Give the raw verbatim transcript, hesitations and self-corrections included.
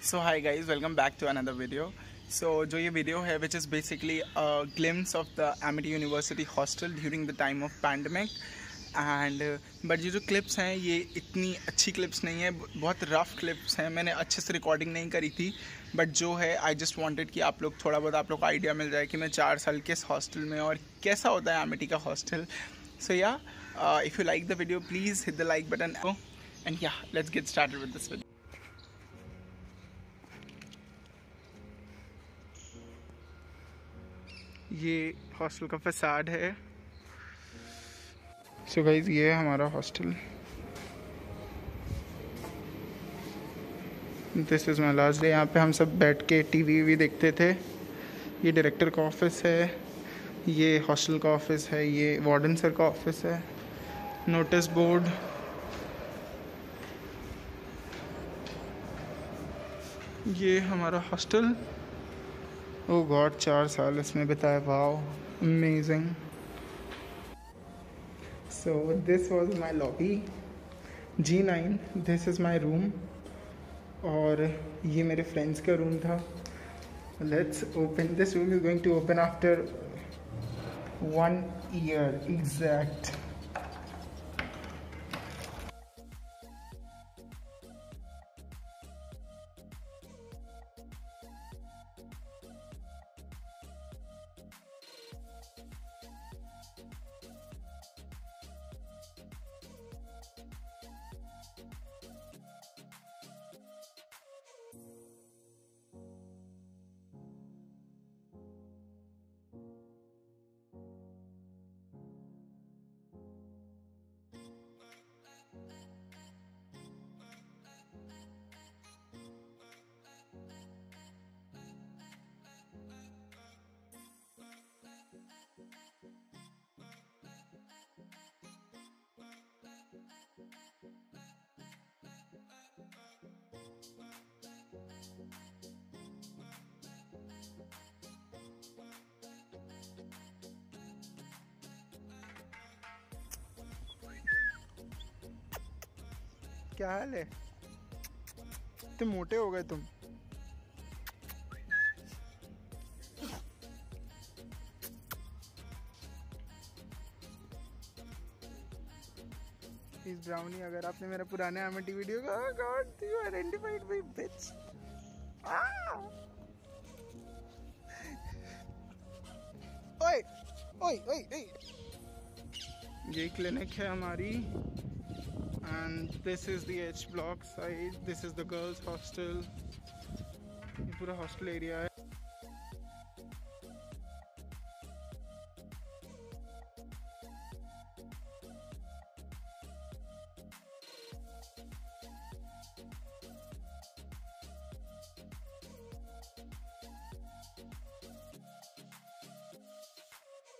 So hi guys, welcome back to another video. So जो ये video है which is basically glimpse of the Amity university hostel during the time of pandemic. And but ये जो clips हैं ये इतनी अच्छी क्लिप्स नहीं है, बहुत रफ क्लिप्स हैं। मैंने अच्छे से रिकॉर्डिंग नहीं करी थी, बट जो है आई जस्ट वांटेड कि आप लोग थोड़ा बहुत आप लोग को आइडिया मिल जाए कि मैं चार साल किस हॉस्टल में और कैसा होता है एमिटी का हॉस्टल। सो या if you like the video please hit the like button and या let's get started with this video. ये हॉस्टल का फसाड है। सो so गाइज, ये है हमारा hostel. This is my last day. यहाँ पे हम सब बैठ के टीवी भी देखते थे। ये डायरेक्टर का ऑफिस है, ये हॉस्टल का ऑफिस है, ये वार्डन सर का ऑफिस है। नोटिस बोर्ड, ये हमारा हॉस्टल। ओ गॉड, चार साल इसमें बिताए। Wow, amazing. So this was my lobby, G nine. This is my room और ये मेरे फ्रेंड्स का रूम था। Let's open this room. Is going to open after one year exact. क्या हाल है? इतने मोटे हो गए तुम। इस ब्राउनी, अगर आपने मेरा पुराने एमिटी वीडियो का god you identified me bitch. ओए ओए ओए ओए। ये क्लिनिक है हमारी। And this is the H block side. This is the girls hostel. ये पूरा हॉस्टल एरिया है।